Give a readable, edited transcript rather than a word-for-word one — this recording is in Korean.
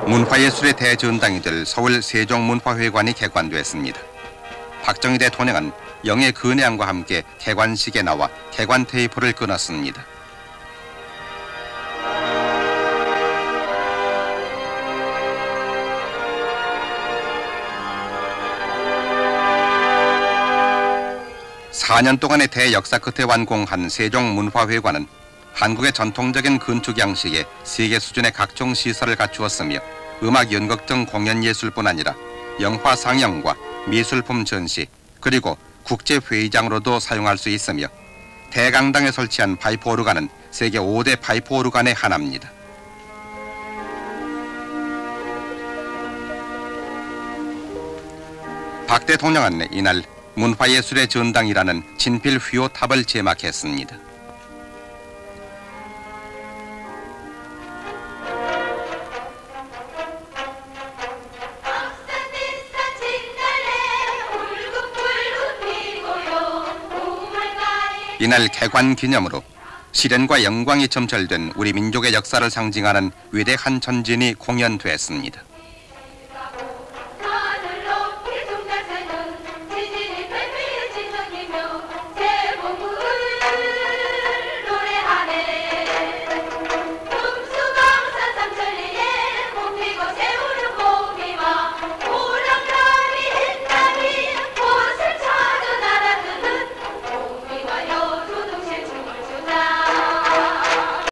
문화예술의 대전당이 될 서울 세종문화회관이 개관됐습니다. 박정희 대통령은 영예 근해함과 함께 개관식에 나와 개관 테이프를 끊었습니다. (4년) 동안의 대역사 끝에 완공한 세종문화회관은 한국의 전통적인 건축 양식에 세계 수준의 각종 시설을 갖추었으며 음악 연극 등 공연 예술뿐 아니라 영화 상영과 미술품 전시 그리고 국제회의장으로도 사용할 수 있으며 대강당에 설치한 파이프 오르간은 세계 5대 파이프 오르간의 하나입니다. 박 대통령은 이날 문화예술의 전당이라는 친필 휘호탑을 제막했습니다. 이날 개관 기념으로 시련과 영광이 점철된 우리 민족의 역사를 상징하는 위대한 전진이 공연됐습니다.